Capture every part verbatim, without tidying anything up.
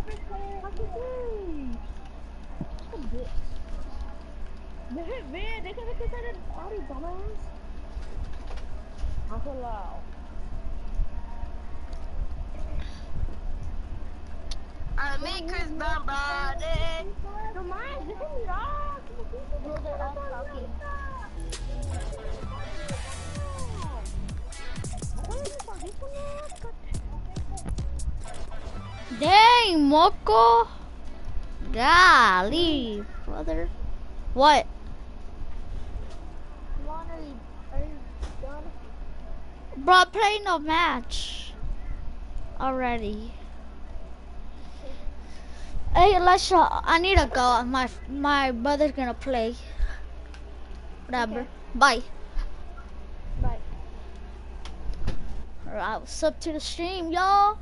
They hit man, they can hit this at a party, dumbass. Uncle Lau. I make Chris Bombarded. No, mine, this is off. No, they're all talking. Dang, Moko. Golly, brother. What? Bro, play no match already. Hey, Alicia, I need to go. My my brother's gonna play. Whatever. Okay. Bye. Bye. Alright, what's up to the stream, y'all?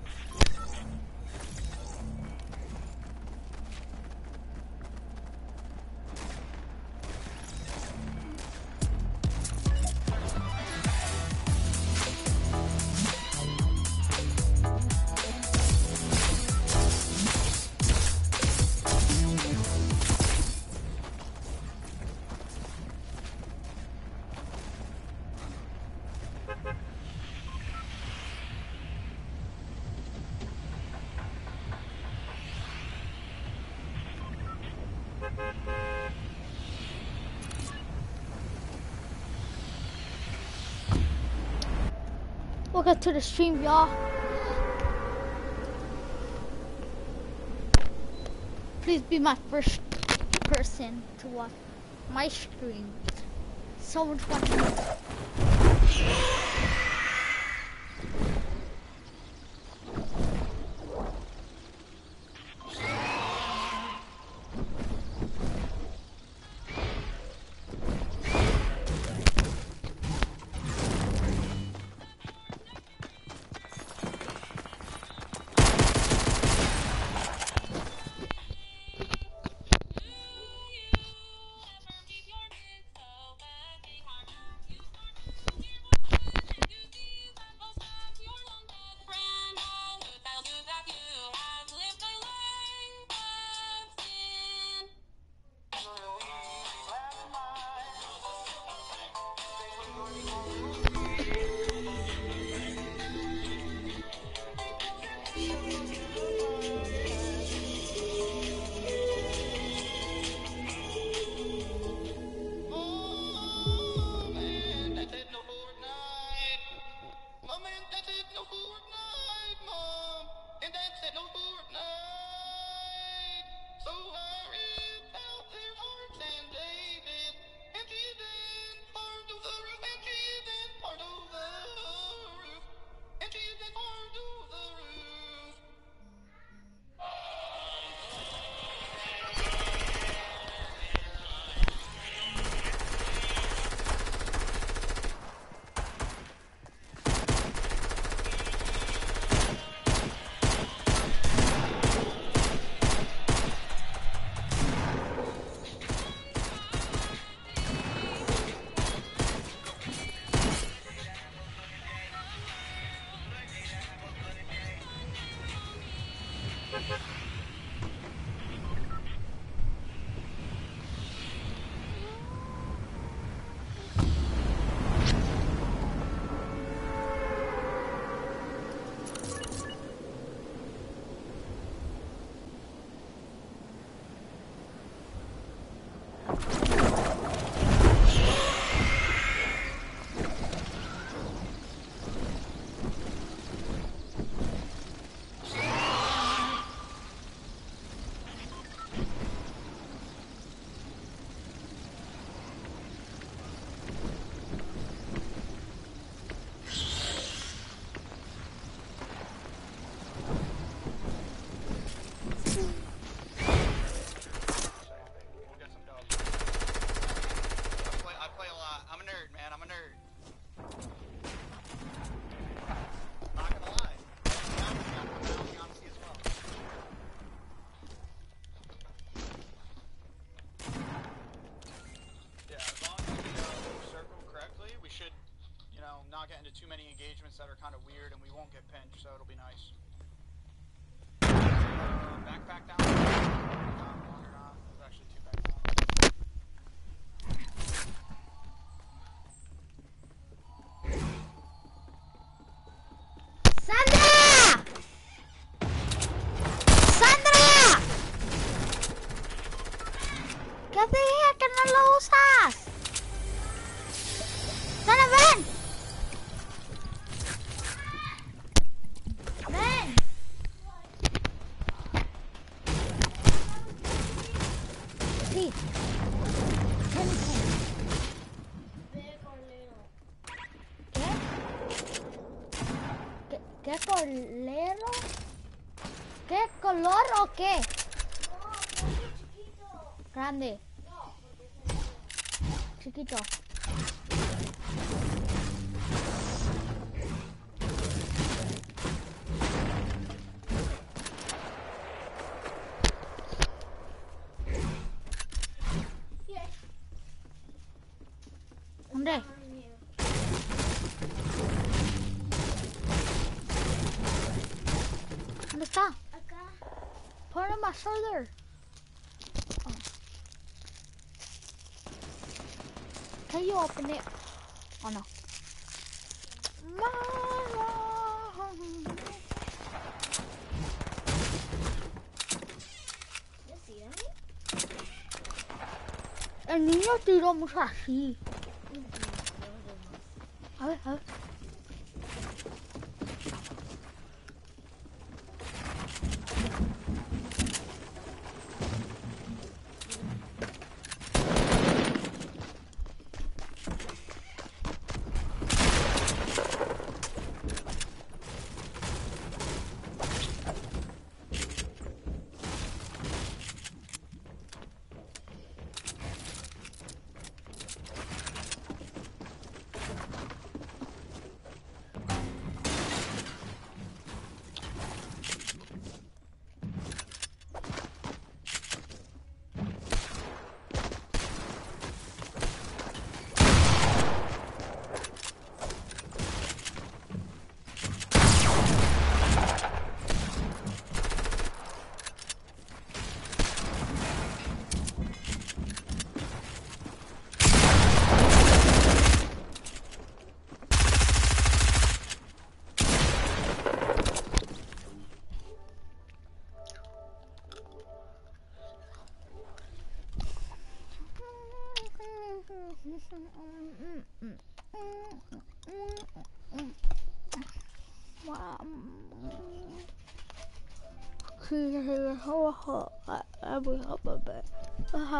Welcome to the stream, y'all. Please be my first person to watch my stream. So much fun. not get into too many engagements that are kind of weird, and we won't get pinched, so it'll be nice. Uh, back colero? ¿Qué color o qué? Grande. Chiquito. ¿Dónde? ¿Dónde está? Acá. Put it on my shoulder. Oh. Can you open it? Oh no. You see him? El niño tiró mucho así. A ver, a ver. Sí, sí, sí,